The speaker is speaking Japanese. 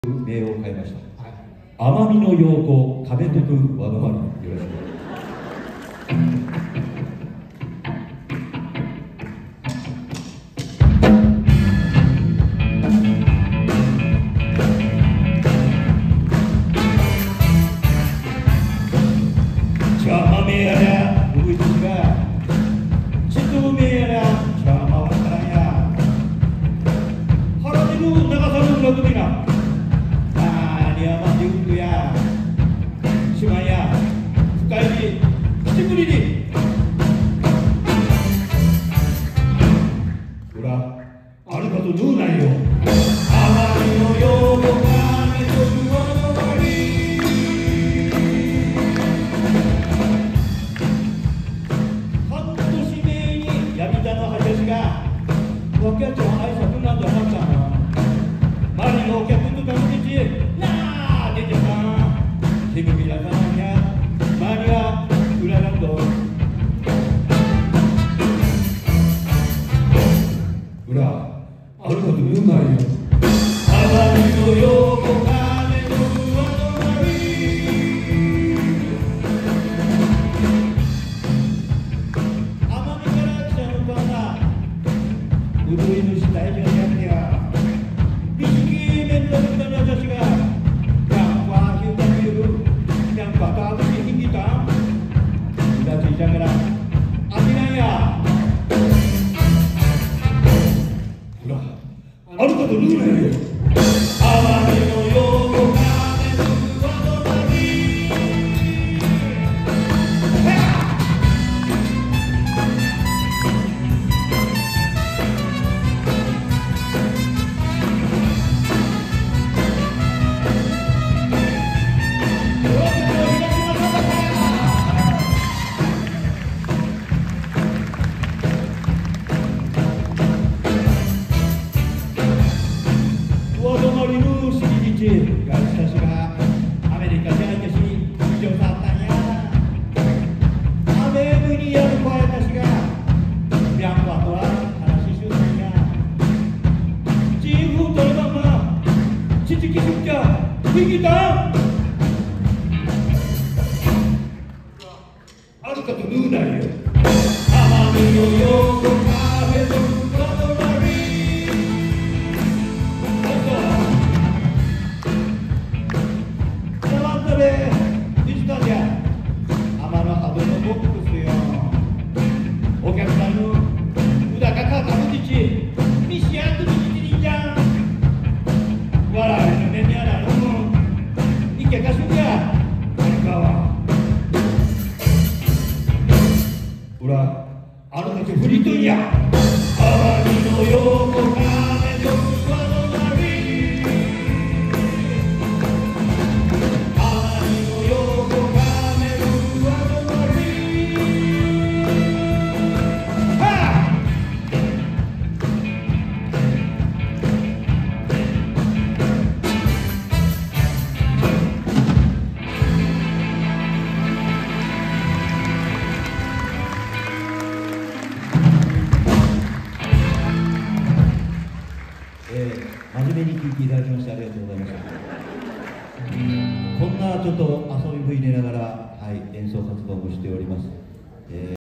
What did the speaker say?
名を変えました。奄美の陽子壁解く和の丸、よろしく。茶豆やらうぐいすがちとめやら茶まわからんや腹でる長さの裏組な島や深入り口ぶりにほらあるかとどうなんよ。奄美の陽子がめとるわのまり半年目に闇田の林がわけちゃん挨拶なんだなっちゃん周りのお客とか見てちなあ出てさ手首らさんや周りは裏ランド裏あるかと言うなよ。奄美の陽子がめとるわのまり奄美から来たのかなうどい主大事なやつや美識面倒くさな女子がだからあきなんやほらあるかとルールやよ。奄美の陽子がめとるわのまりガチたちがアメリカで相手し以上だったんやアメーブにやる声たちがビャンバとは話しゅうたんやチーフとるままチチキスっきゃ引きたんあるかとルーナーよ。奄美の陽子がめとるわのまりお客さんの裏がかかるちち見しやくみちにじゃん笑いの目にあらるもんいけかしゅやあれかはほらあのたちフリートンや奄美の陽子がめとるわのまり奄美の陽子がめとるわのまり真面目に聴いていただきましてありがとうございました。こんなちょっと遊びぶい寝ながら、演奏活動もしております。